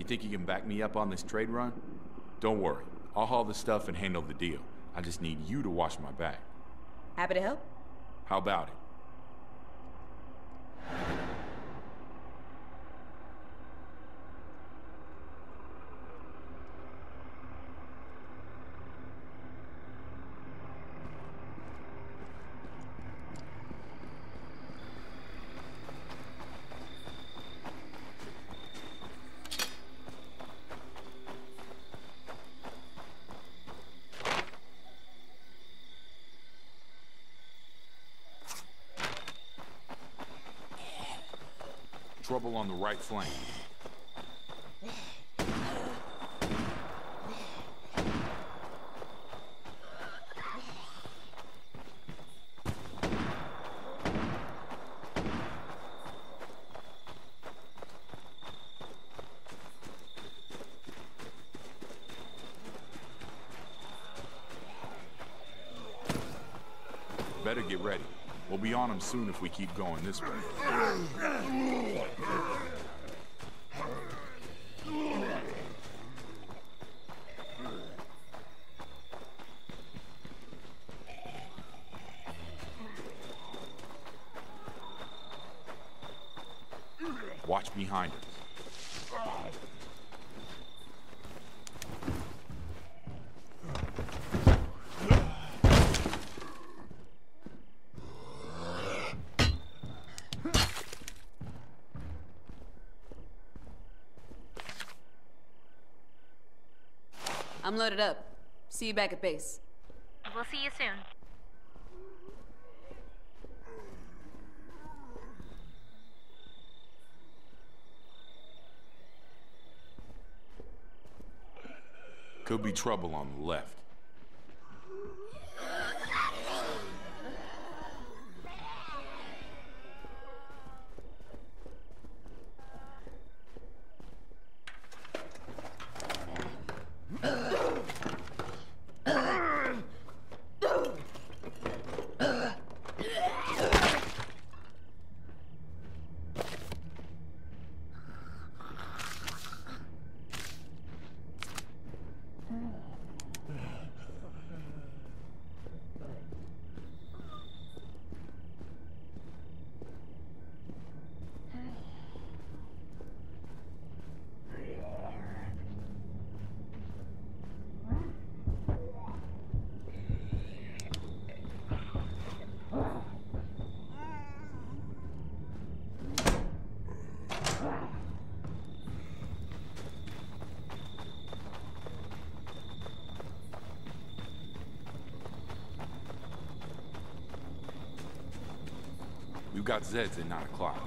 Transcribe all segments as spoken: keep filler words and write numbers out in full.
think you can back me up on this trade run? Don't worry. I'll haul the stuff and handle the deal. I just need you to watch my back. Happy to help. How about it? Trouble on the right flank. Better get ready. We'll be on them soon if we keep going this way. Watch behind us. I'm loaded up. See you back at base. We'll see you soon. Could be trouble on the left. We've got Zeds at nine o'clock.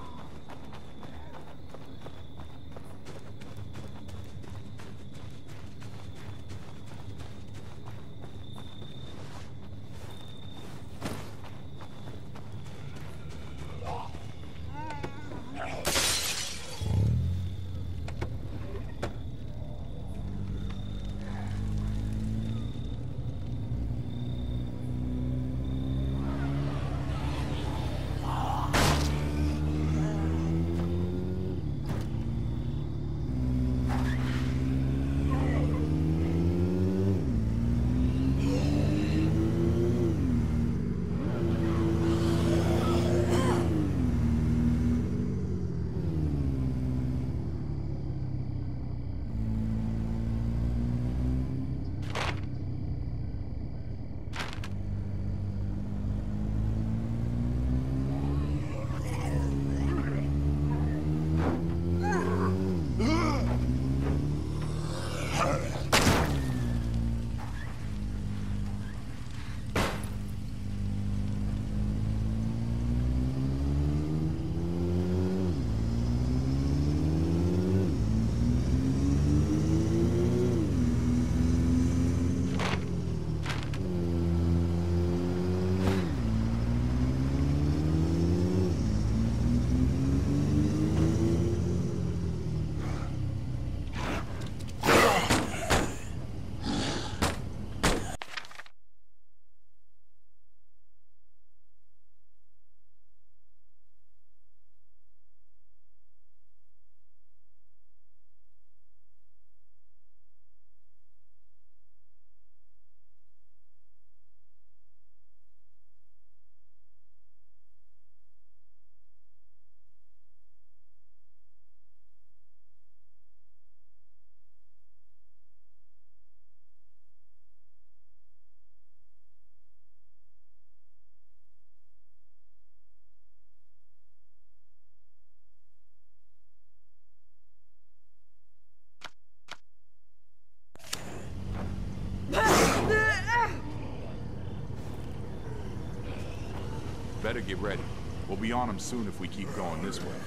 better get ready. We'll be on them soon if we keep going this way.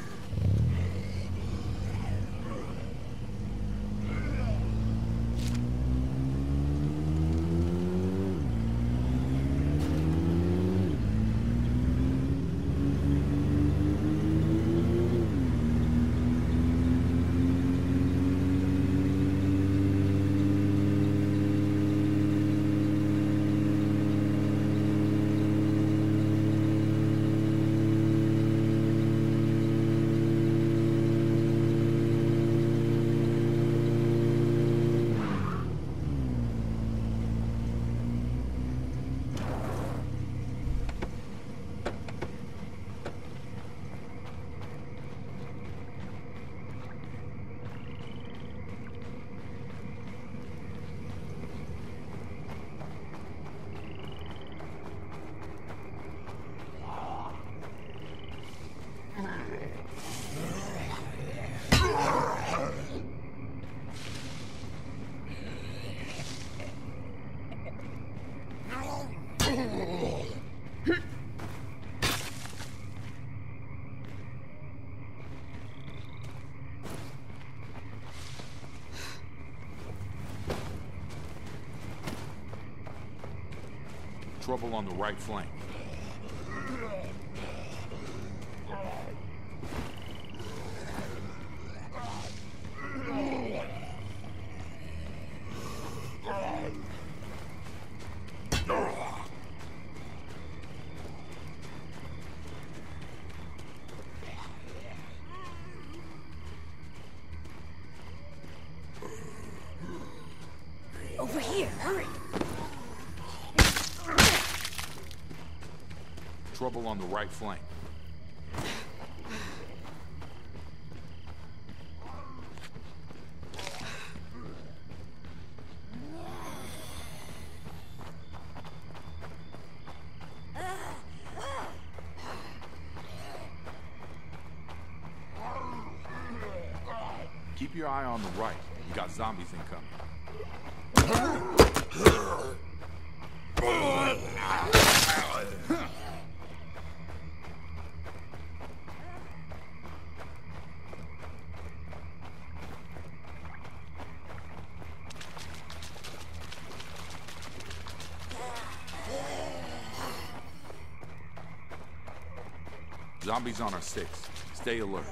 Trouble on the right flank. Over here, hurry! Trouble on the right flank. Keep your eye on the right. You got zombies incoming. Zombies on our six. Stay alert.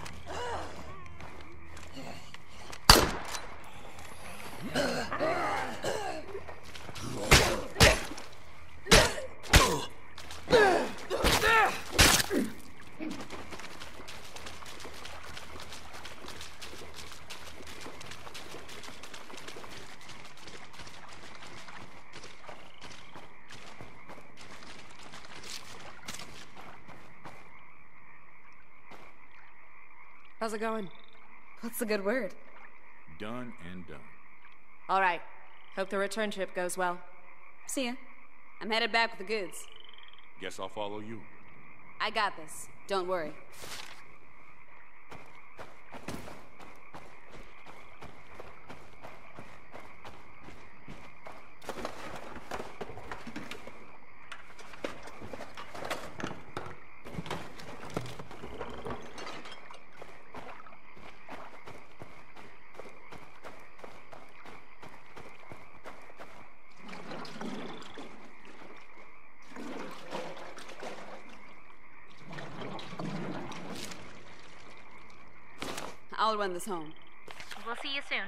How's it going? What's the good word? Done and done. All right. Hope the return trip goes well. See ya. I'm headed back with the goods. Guess I'll follow you. I got this. Don't worry. I'll run this home. We'll see you soon.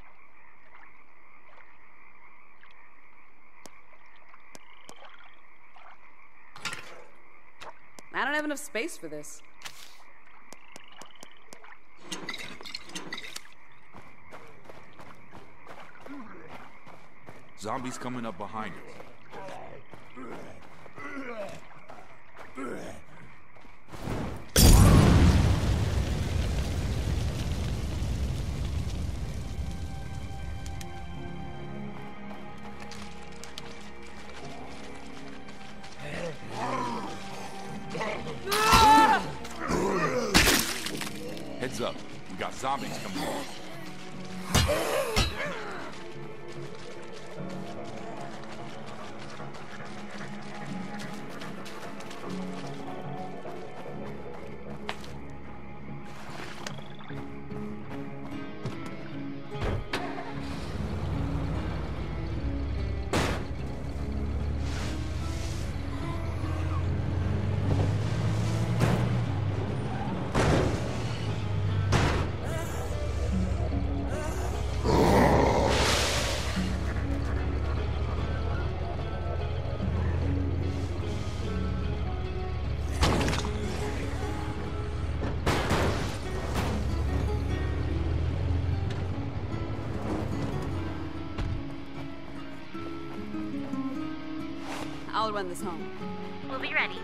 I don't have enough space for this. Zombies coming up behind us. Heads up. We got zombies coming on. I'll run this home. We'll be ready.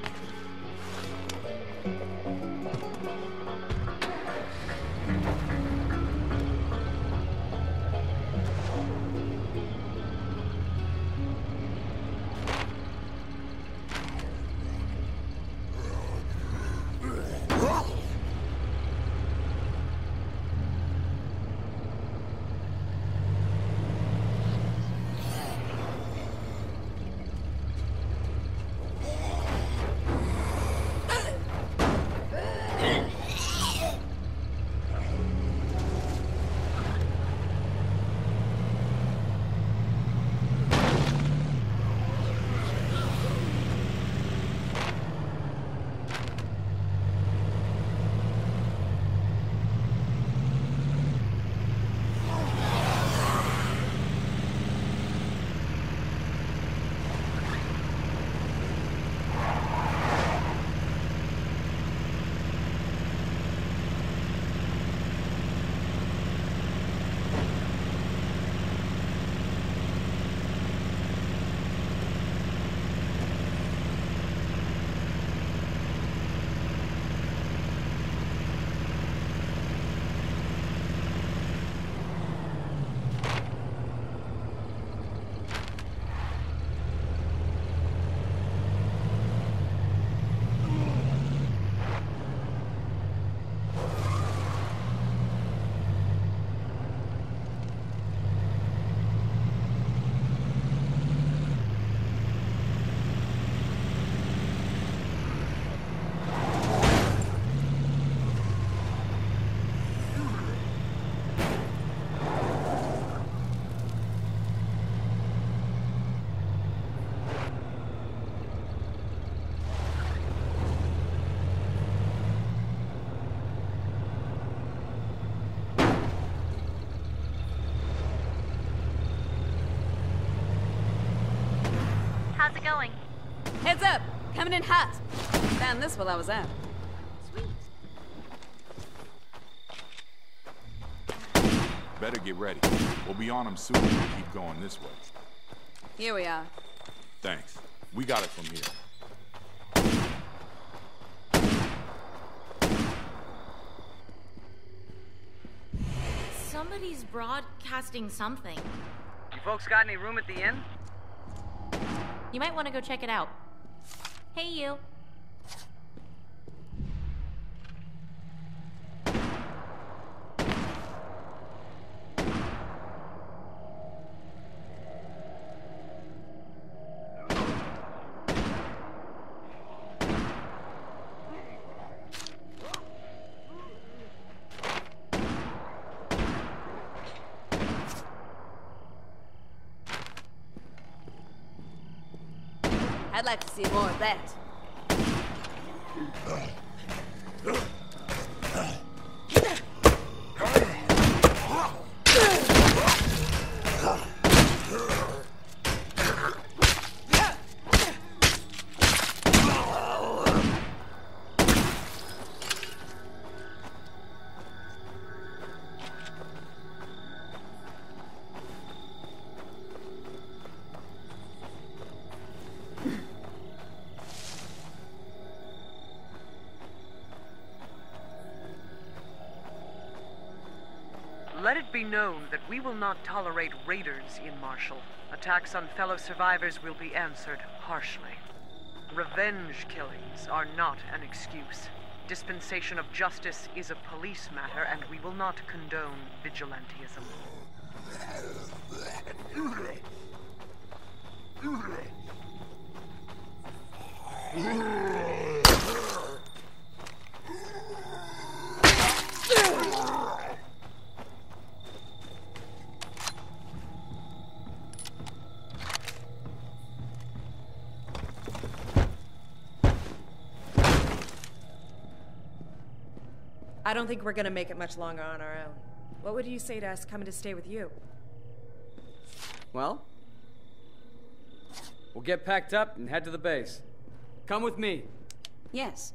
How's it going? Heads up! Coming in hot! Found this while I was out. Sweet. Better get ready. We'll be on them soon if we keep going this way. Here we are. Thanks. We got it from here. Somebody's broadcasting something. You folks got any room at the inn? You might want to go check it out. Hey, you. I'd like to see more of that. Let it be known that we will not tolerate raiders in Marshall. Attacks on fellow survivors will be answered harshly. Revenge killings are not an excuse. Dispensation of justice is a police matter, and we will not condone vigilantism. I don't think we're gonna make it much longer on our own. What would you say to us coming to stay with you? Well, we'll get packed up and head to the base. Come with me. Yes.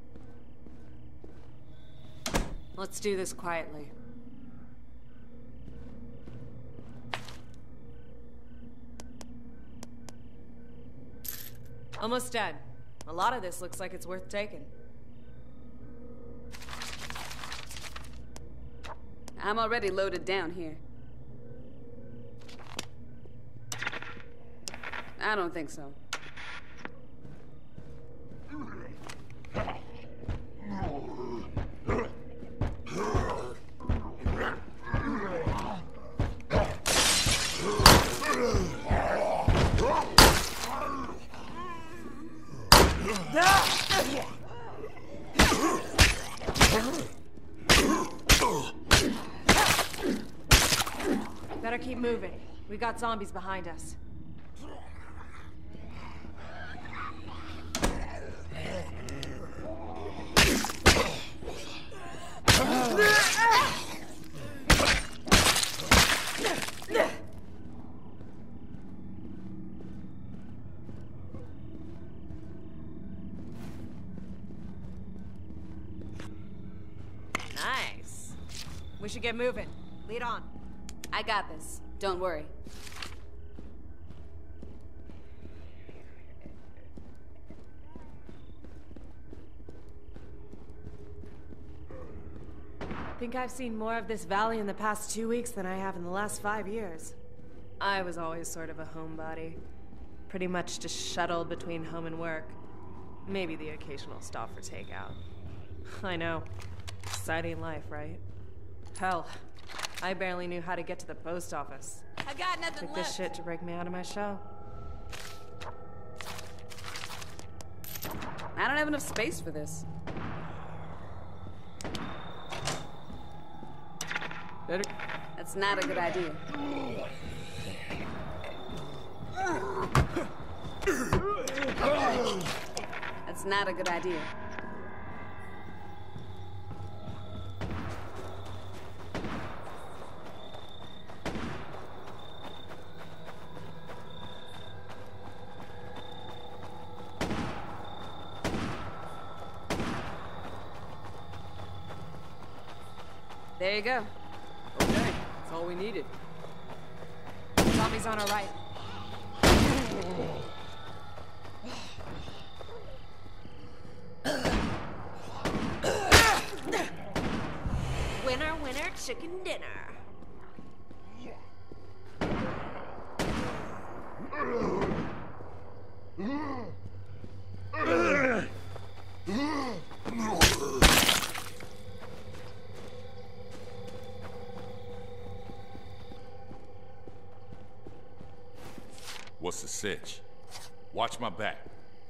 Let's do this quietly. Almost dead. A lot of this looks like it's worth taking. I'm already loaded down here. I don't think so. Better keep moving. We got zombies behind us. Nice. We should get moving. Lead on. I got this. Don't worry. I think I've seen more of this valley in the past two weeks than I have in the last five years. I was always sort of a homebody. Pretty much just shuttled between home and work. Maybe the occasional stop for takeout. I know. Exciting life, right? Hell, I barely knew how to get to the post office. I got nothing Took left. this shit to break me out of my shell. I don't have enough space for this. Better. That's not a good idea. That's not a good idea. There you go. Okay, that's all we needed. Zombies on our right. Winner, winner, chicken dinner. What's the sitch? Watch my back.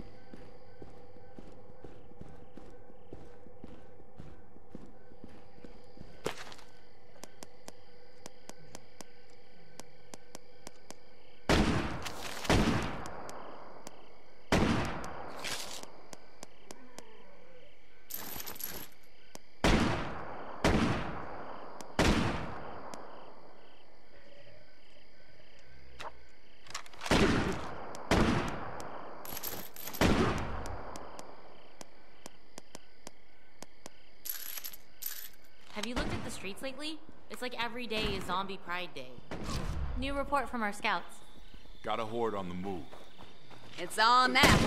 Have you looked at the streets lately? It's like every day is Zombie Pride Day. New report from our scouts. Got a horde on the move. It's on now.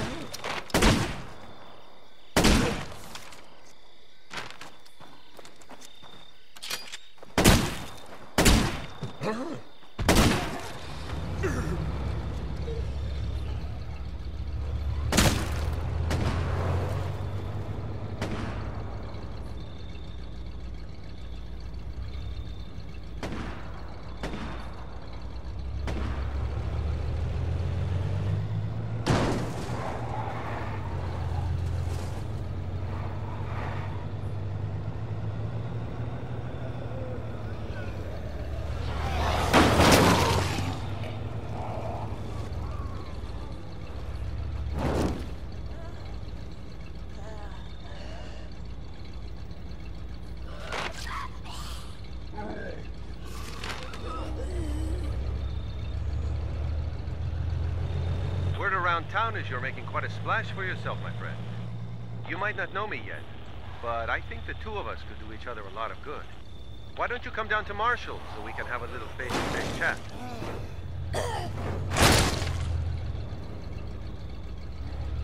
Word around town is you're making quite a splash for yourself, my friend. You might not know me yet, but I think the two of us could do each other a lot of good. Why don't you come down to Marshall so we can have a little face-to-face chat?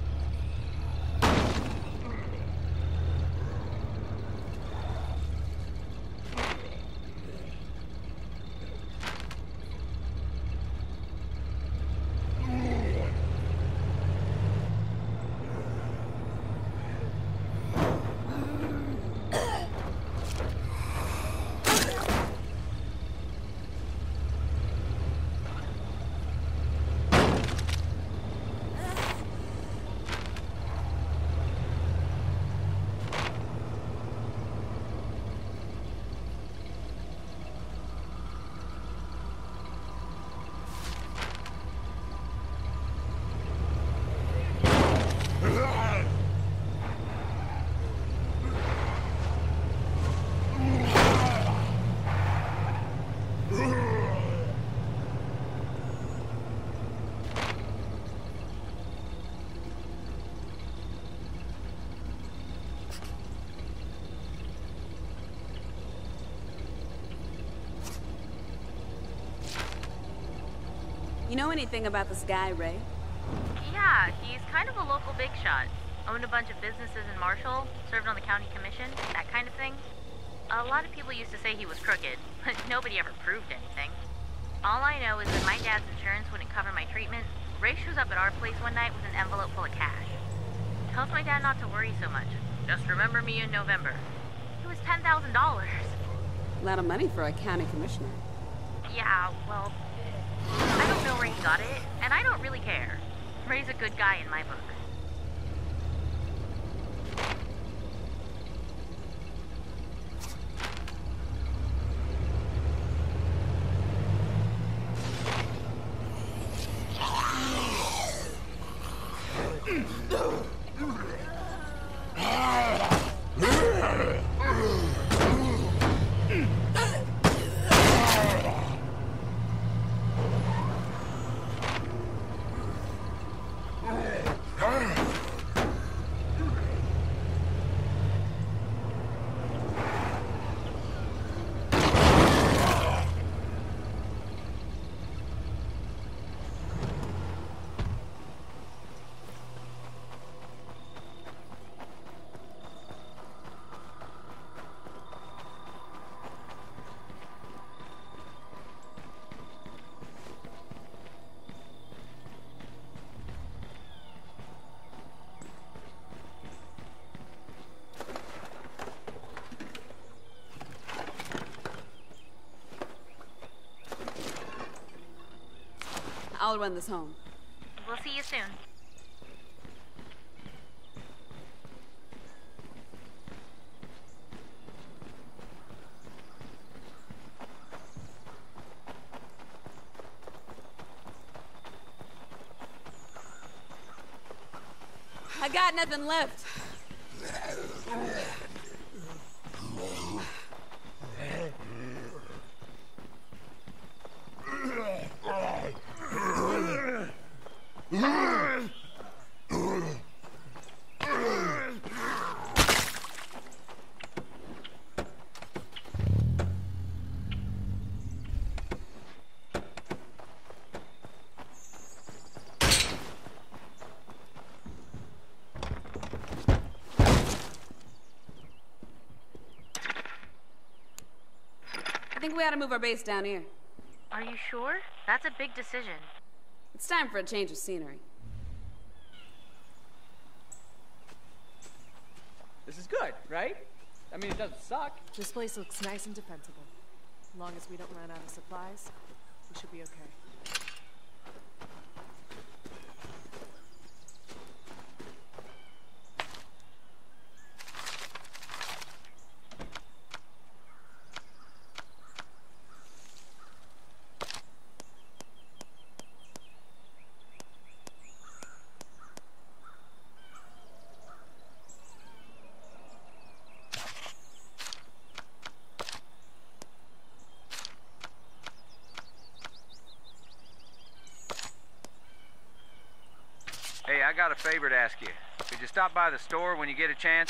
know anything about this guy, Ray? Yeah, he's kind of a local big shot. Owned a bunch of businesses in Marshall, served on the county commission, that kind of thing. A lot of people used to say he was crooked, but nobody ever proved anything. All I know is that my dad's insurance wouldn't cover my treatment. Ray shows up at our place one night with an envelope full of cash. Tells my dad not to worry so much. Just remember me in November. It was ten thousand dollars. A lot of money for a county commissioner. Yeah, well, I don't know where he got it, and I don't really care. Ray's a good guy in my book. I'll run this home. We'll see you soon. I got nothing left. I think we ought to move our base down here. Are you sure? That's a big decision. It's time for a change of scenery. This is good, right? I mean, it doesn't suck. This place looks nice and defensible. As long as we don't run out of supplies, we should be okay. Hey, I got a favor to ask you. Could you stop by the store when you get a chance?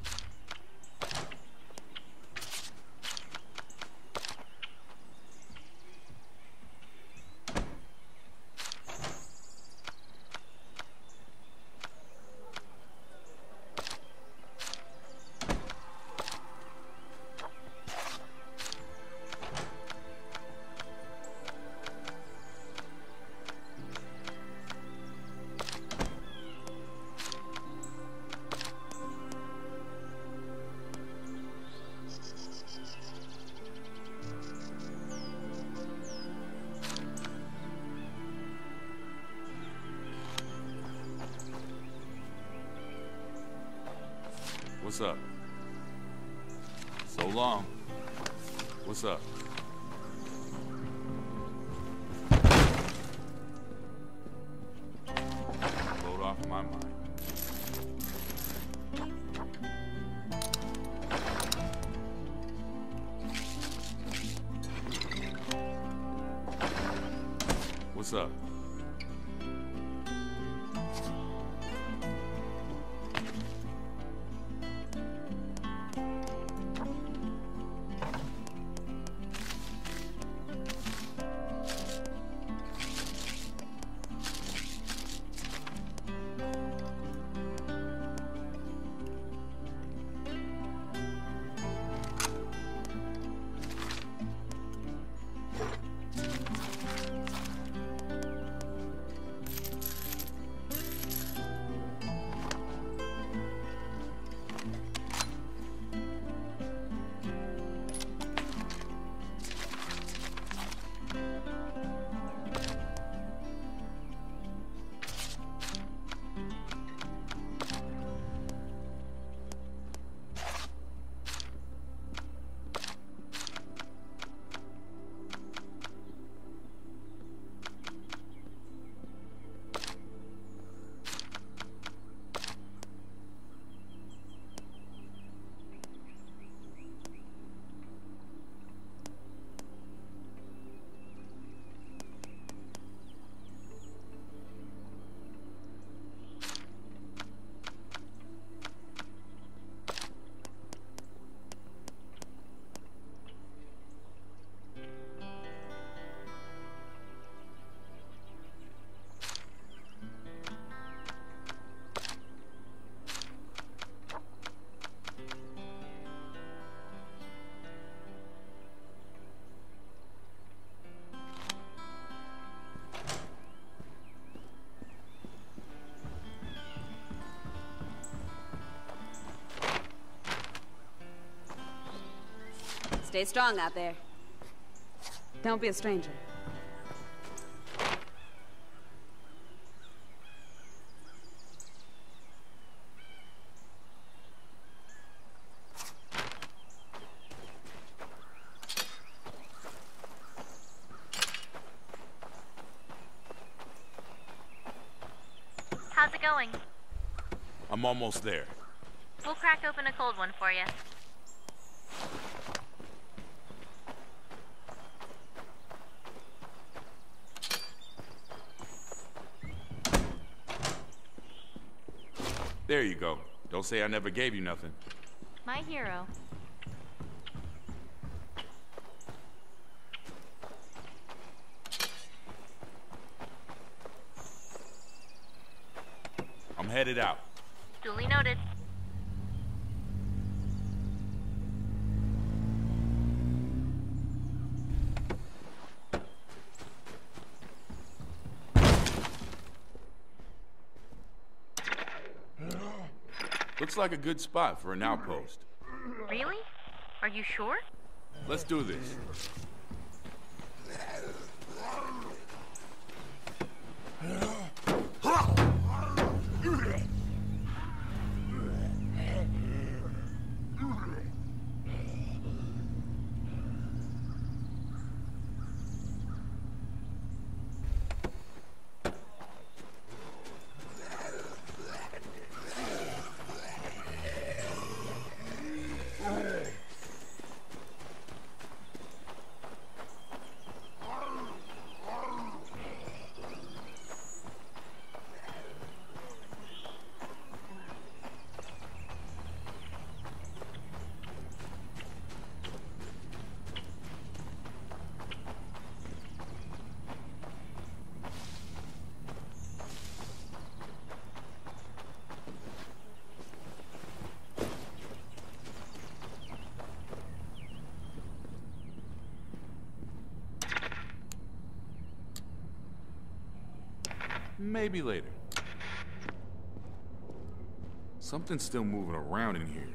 What's up? So long. What's up? Load off my mind. What's up? Stay strong out there. Don't be a stranger. How's it going? I'm almost there. We'll crack open a cold one for you. There you go. Don't say I never gave you nothing. My hero. I'm headed out. Duly noted. Looks like a good spot for an outpost. Really? Are you sure? Let's do this. Maybe later. Something's still moving around in here.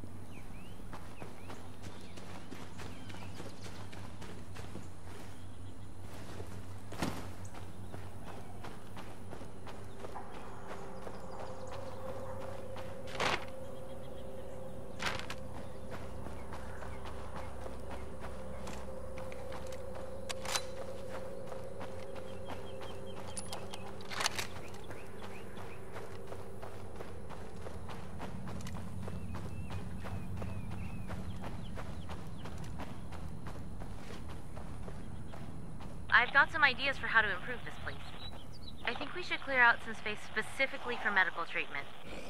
I've got some ideas for how to improve this place. I think we should clear out some space specifically for medical treatment.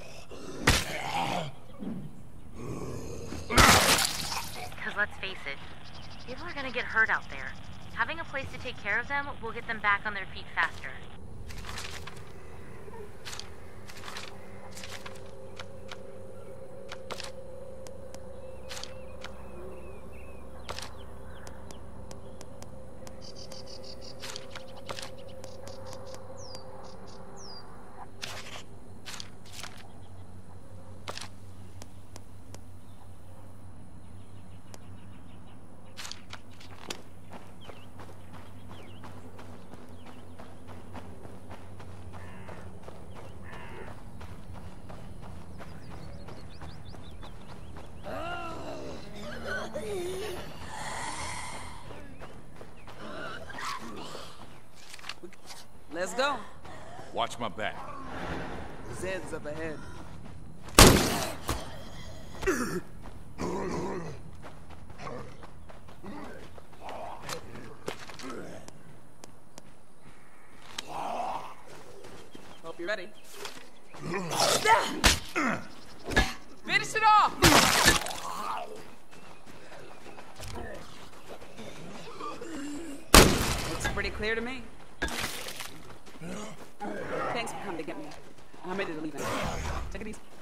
Because let's face it, people are gonna get hurt out there. Having a place to take care of them will get them back on their feet faster. Let's go. Watch my back. Zed's up ahead. Hope you're ready. Finish it off! Looks pretty clear to me. Thanks for coming to get me. I'm ready to leave now. Take it easy.